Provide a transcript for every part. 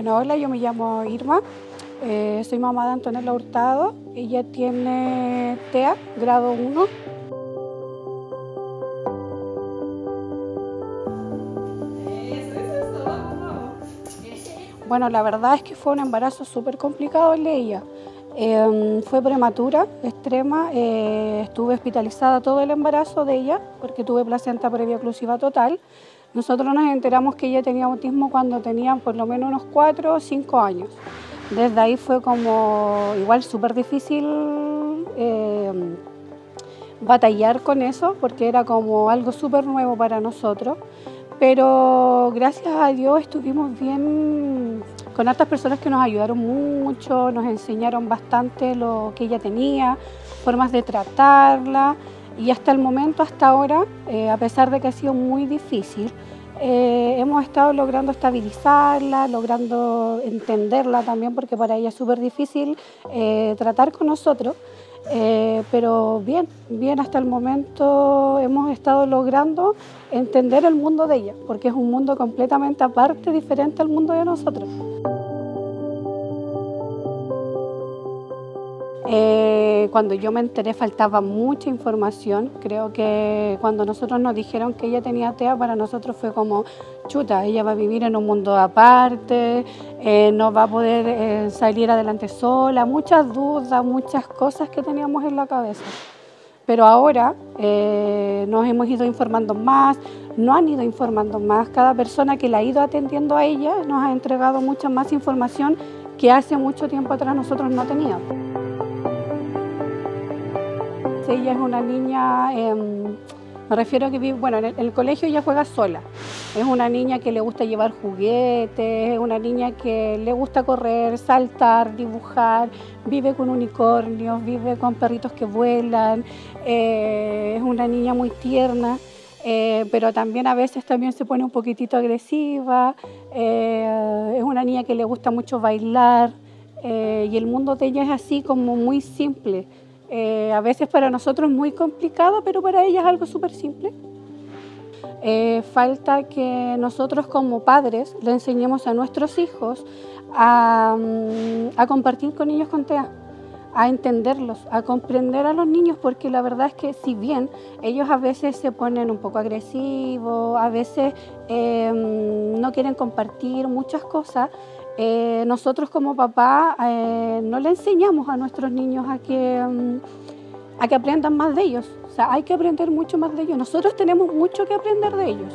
Bueno, hola, yo me llamo Irma, soy mamá de Antonella Hurtado, ella tiene TEA, grado 1. Bueno, la verdad es que fue un embarazo súper complicado el de ella. Fue prematura, extrema, estuve hospitalizada todo el embarazo de ella porque tuve placenta previa oclusiva total. Nosotros nos enteramos que ella tenía autismo cuando tenía por lo menos unos 4 o 5 años. Desde ahí fue como igual súper difícil batallar con eso porque era como algo súper nuevo para nosotros. Pero gracias a Dios estuvimos bien con otras personas que nos ayudaron mucho, nos enseñaron bastante lo que ella tenía, formas de tratarla y hasta el momento, hasta ahora, a pesar de que ha sido muy difícil, hemos estado logrando estabilizarla, logrando entenderla también porque para ella es súper difícil tratar con nosotros. Pero bien hasta el momento hemos estado logrando entender el mundo de ella, porque es un mundo completamente aparte, diferente al mundo de nosotros. Cuando yo me enteré faltaba mucha información. Creo que cuando nosotros nos dijeron que ella tenía TEA, para nosotros fue como, chuta, ella va a vivir en un mundo aparte, no va a poder salir adelante sola, muchas dudas, muchas cosas que teníamos en la cabeza. Pero ahora nos hemos ido informando más, nos han ido informando más, cada persona que la ha ido atendiendo a ella nos ha entregado mucha más información que hace mucho tiempo atrás nosotros no teníamos. Ella es una niña, me refiero a que vive, bueno, en el colegio ella juega sola. Es una niña que le gusta llevar juguetes, es una niña que le gusta correr, saltar, dibujar, vive con unicornios, vive con perritos que vuelan, es una niña muy tierna, pero también a veces también se pone un poquitito agresiva, es una niña que le gusta mucho bailar y el mundo de ella es así como muy simple. A veces para nosotros es muy complicado, pero para ella es algo súper simple. Falta que nosotros como padres le enseñemos a nuestros hijos a compartir con ellos con TEA, a entenderlos, a comprender a los niños, porque la verdad es que si bien ellos a veces se ponen un poco agresivos, a veces no quieren compartir muchas cosas, nosotros como papá no le enseñamos a nuestros niños a que aprendan más de ellos. O sea, hay que aprender mucho más de ellos. Nosotros tenemos mucho que aprender de ellos.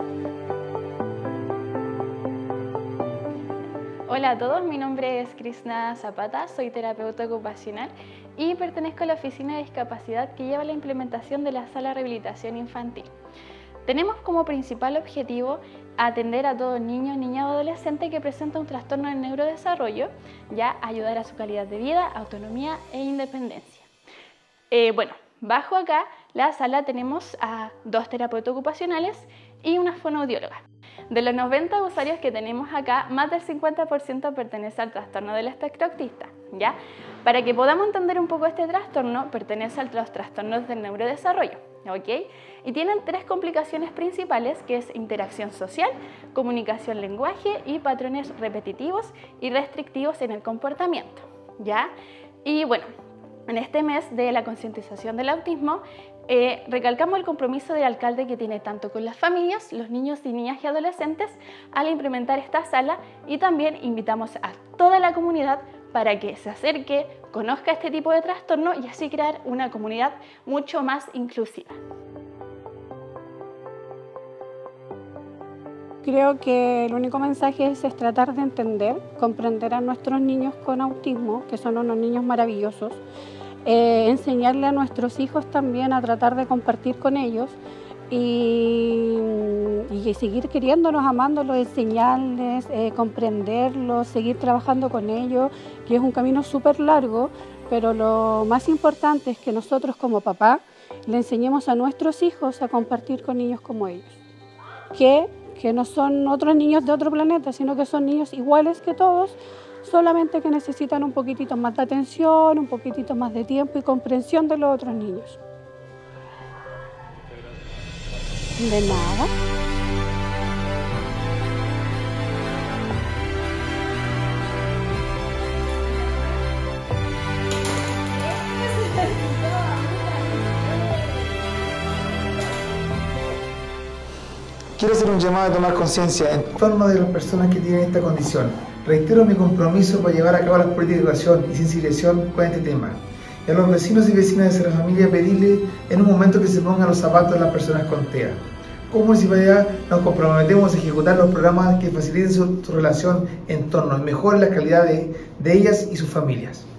Hola a todos, mi nombre es Krishna Zapata, soy terapeuta ocupacional y pertenezco a la Oficina de Discapacidad que lleva la implementación de la Sala de Rehabilitación Infantil. Tenemos como principal objetivo atender a todo niño, niña o adolescente que presenta un trastorno del neurodesarrollo, ya ayudar a su calidad de vida, autonomía e independencia. Bueno, bajo acá la sala tenemos a 2 terapeutas ocupacionales y una fonoaudióloga. De los 90 usuarios que tenemos acá, más del 50% pertenece al trastorno del espectro autista, ¿ya? Para que podamos entender un poco este trastorno, pertenece a los trastornos del neurodesarrollo, ¿ok? Y tienen 3 complicaciones principales, que es interacción social, comunicación lenguaje y patrones repetitivos y restrictivos en el comportamiento, ¿ya? Y bueno, en este mes de la concientización del autismo, recalcamos el compromiso del alcalde que tiene tanto con las familias, los niños y niñas y adolescentes al implementar esta sala, y también invitamos a toda la comunidad para que se acerque, conozca este tipo de trastorno y así crear una comunidad mucho más inclusiva. Creo que el único mensaje es tratar de entender, comprender a nuestros niños con autismo, que son unos niños maravillosos, enseñarle a nuestros hijos también a tratar de compartir con ellos y seguir queriéndolos, amándolos, enseñarles, comprenderlos, seguir trabajando con ellos, que es un camino súper largo, pero lo más importante es que nosotros como papá le enseñemos a nuestros hijos a compartir con niños como ellos, que no son otros niños de otro planeta, sino que son niños iguales que todos, solamente que necesitan un poquitito más de atención, un poquitito más de tiempo y comprensión de los otros niños. De nada. Quiero hacer un llamado a tomar conciencia en torno de las personas que tienen esta condición. Reitero mi compromiso para llevar a cabo las políticas de educación y sensibilización con este tema. Y a los vecinos y vecinas de Cerro Familia pedirles en un momento que se pongan los zapatos de las personas con TEA. Como municipalidad nos comprometemos a ejecutar los programas que faciliten su relación, entorno y mejoren la calidad de ellas y sus familias.